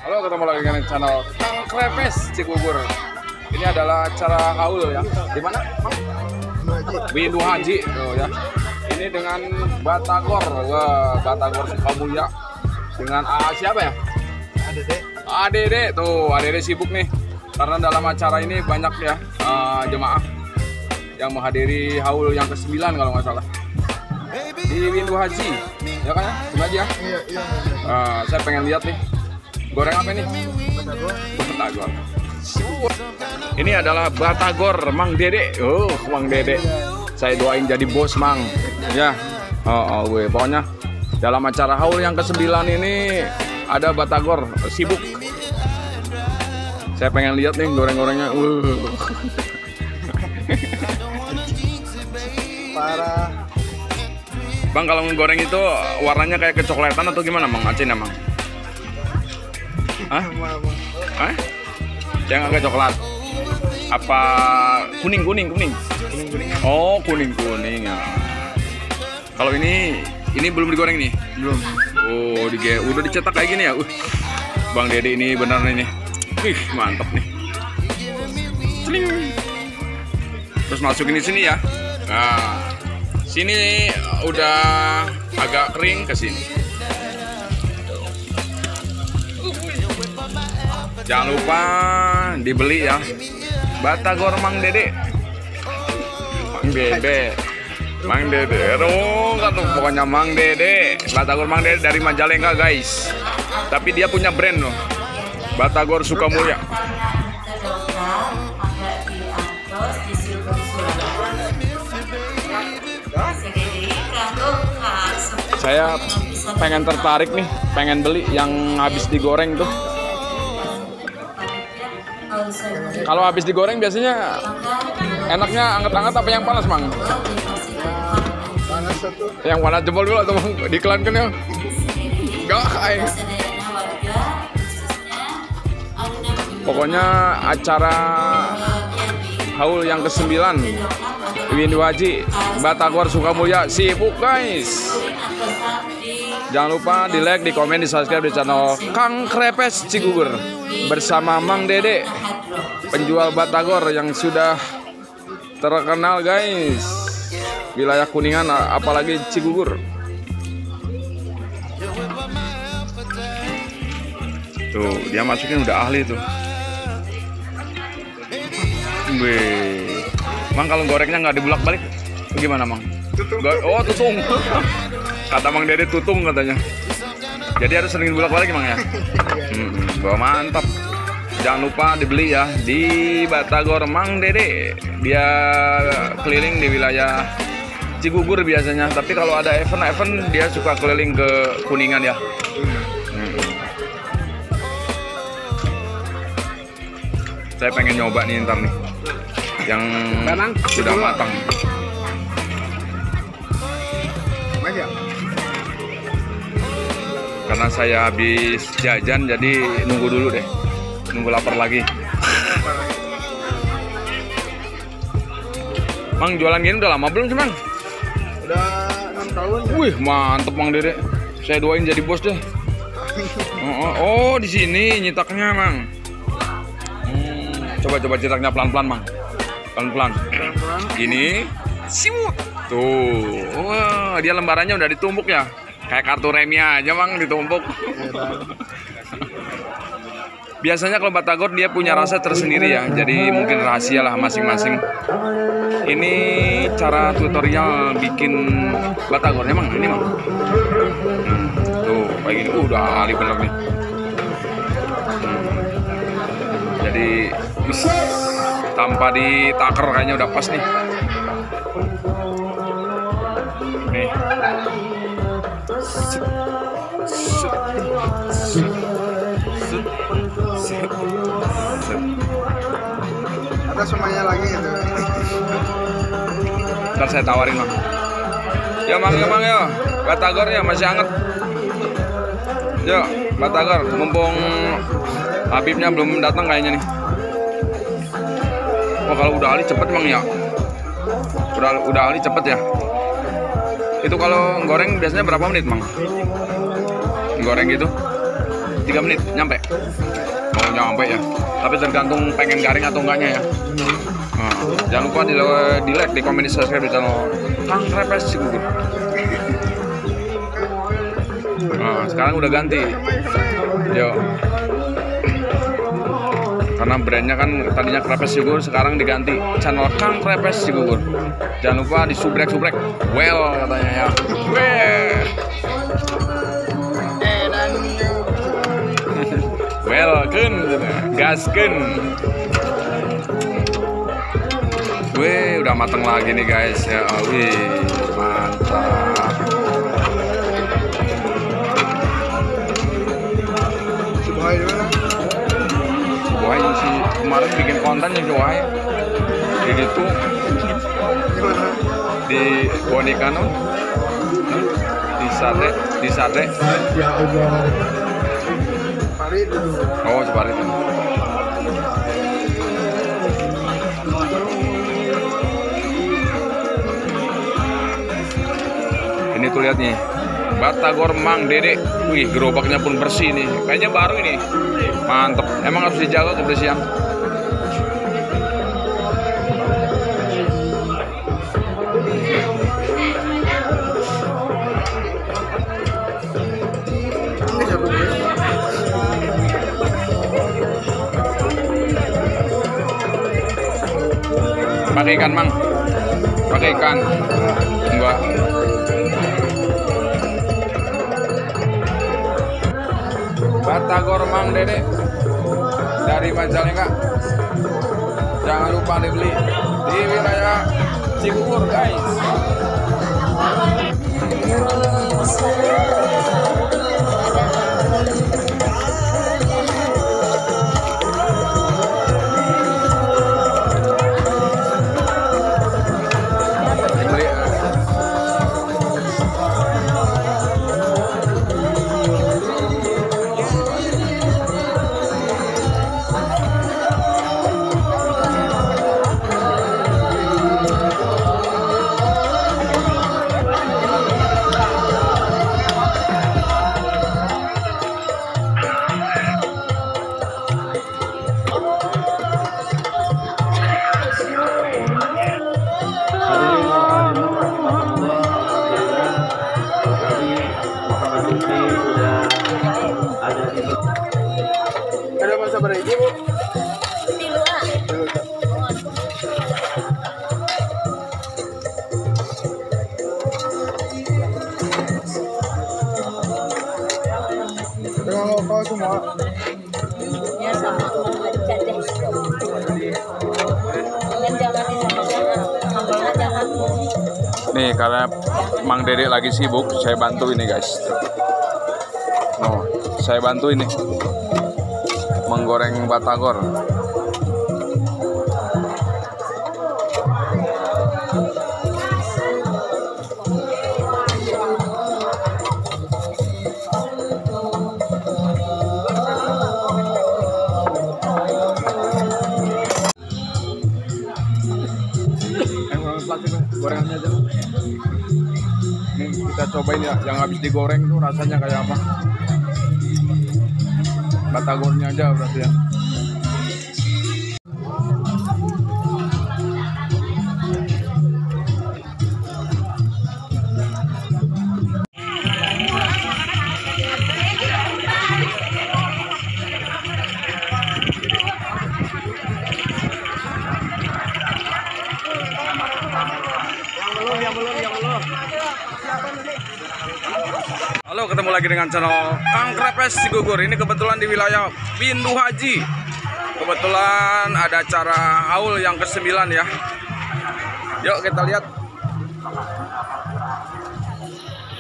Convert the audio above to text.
Halo, ketemu lagi dengan channel Kang Krepes Cikugur. Ini adalah acara haul ya. Di mana? Windu Haji. Oh, ya. Ini dengan Batagor. Wah, Batagor Sukamulya. Dengan siapa ya? ADD. Tuh, ADD sibuk nih. Karena dalam acara ini banyak ya jemaah yang menghadiri haul yang ke-9 kalau nggak salah. Di Windu Haji. Ya kan ya? Haji ya? Iya. Saya pengen lihat nih. Goreng apa ini? Batagor. Ini adalah Batagor Mang Dede. Oh, Mang Dede. Saya doain jadi bos, Mang. Ya. Gue pokoknya dalam acara haul yang ke-9 ini ada Batagor sibuk. Saya pengen lihat nih goreng-gorengnya. Parah. Bang, kalau ngegoreng itu warnanya kayak kecoklatan atau gimana, Mang? Acin, Mang? Hah? Yang agak coklat. Apa kuning? Oh, kuning ya. Kalau ini belum digoreng nih? Belum. Oh, udah dicetak kayak gini ya. Bang Dede ini benar ini. Mantap nih. Celing. Terus masukin di sini ya. Nah, sini udah agak kering ke sini. Jangan lupa dibeli ya. Batagor Mang Dede. Mang Dede. Aduh, kan pokoknya Mang Dede. Batagor Mang Dede dari Majalengka, guys. Tapi dia punya brand loh. Batagor Sukamulya. Saya pengen tertarik nih, pengen beli yang habis digoreng tuh. Kalau habis digoreng biasanya enaknya anget-anget apa yang panas, Mang? Panas satu. Yang panas jempol dulu atau Mang? Dikelankan ya? Enggak, pokoknya acara haul yang ke-9 Windu Haji Batagor Sukamulya sibuk, guys. Jangan lupa di like, di komen, di subscribe di channel Kang Krepes Cikugur bersama Mang Dede, penjual Batagor yang sudah terkenal, guys. Wilayah Kuningan apalagi Cikugur. Tuh, dia masukin udah ahli tuh. Wih. Mang, kalau gorengnya nggak dibulak-balik gimana, Mang? Oh, tutung. Kata Mang Dede tutung katanya. Jadi harus sering dibulak-balik, Mang ya. Mantap. Jangan lupa dibeli ya di Batagor Mang Dede. Dia keliling di wilayah Cikugur biasanya. Tapi kalau ada event dia suka keliling ke Kuningan ya. Saya pengen nyoba nih ntar nih yang sudah matang. Karena saya habis jajan jadi nunggu dulu deh, nunggu lapar lagi. Mang, jualan gini udah lama belum sih, Mang? Udah 6 tahun ya? Wih, mantep Mang Dede. Saya doain jadi bos deh. Oh, di sini nyitaknya, Mang. Coba cetaknya pelan-pelan, Mang. Pelan-pelan. Gini. Siwut. Tuh. Wah, dia lembarannya udah ditumbuk ya. Kayak kartu remi aja, Mang, ditumpuk. Biasanya kalau Batagor dia punya rasa tersendiri ya. Jadi mungkin rahasia lah masing-masing. Ini cara tutorial bikin Batagornya, Mang. Ini, Mang. Tuh, kayak gini. Udah ahli bener nih. Jadi tanpa ditaker kayaknya udah pas nih. Nih. Ada semuanya lagi itu. Ntar saya tawarin, Mang. Ya, Mang, ya. Batagor ya masih hangat. Yo, Batagor, mumpung Habibnya belum datang kayaknya nih. Oh, kalau udah ahli cepet, Mang ya. Udah ahli cepet ya. Itu kalau goreng biasanya berapa menit, Mang? Goreng gitu? 3 menit nyampe. Oh nyampe ya. Tapi tergantung pengen garing atau enggaknya ya. Nah, jangan lupa di like, di komen, di subscribe di channel Kang Krepes Cigugur. Nah, sekarang udah ganti. Yo. Karena brandnya kan tadinya Krepes Cigugur, sekarang diganti channel Kang Krepes Cigugur. Jangan lupa di subrek. Well katanya ya. Well kun, gasken. Wih, udah mateng lagi nih guys ya. Wih, mantap. Cibuhay gimana? Cibuhay sih kemarin bikin konten yang Cibuhay. Jadi itu Gimana? di Bonikano, di Sate. Ya Allah. Parit. Oh, Ciparit. Ini tuh lihat nih, Batagor Mang Dede. Wih, gerobaknya pun bersih nih. Kayaknya baru ini. Mantep. Emang harus dijaga kebersihan. Ini satu gue. Pakai ikan, Mang. Pakai ikan. Enggak. Batagor Mang Dede dari Majalengka. Jangan lupa dibeli di wilayah Cigugur, guys. Dibeli. Ada masa berapa Bu? Dengan lokal semua. Ya sama aja deh. Dan jangan sambalnya jangan. Nih, karena Mang Dede lagi sibuk, saya bantu ini guys. Oh, saya bantu ini menggoreng batagor. Gorengannya aja. Nih kita cobain ya, yang habis digoreng tuh rasanya kayak apa. Batagornya aja berarti ya. Halo, ketemu lagi dengan channel Kang Krepes Cigugur. Ini kebetulan di wilayah Pindu Haji. Kebetulan ada acara haul yang ke-9 ya. Yuk kita lihat.